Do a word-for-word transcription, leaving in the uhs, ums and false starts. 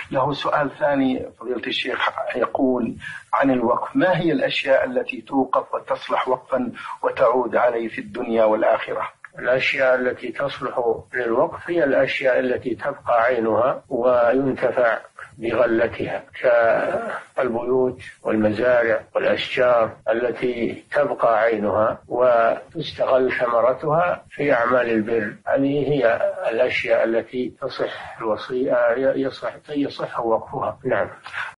له سؤال ثاني فضيلة الشيخ، يقول عن الوقف: ما هي الأشياء التي توقف وتصلح وقفا وتعود عليه في الدنيا والآخرة؟ الأشياء التي تصلح للوقف هي الأشياء التي تبقى عينها وينتفع بغلتها، كالبيوت والمزارع والأشجار التي تبقى عينها وتستغل ثمرتها في أعمال البر. هذه هي الأشياء التي تصح الوصية يصح, يصح وقفها. نعم.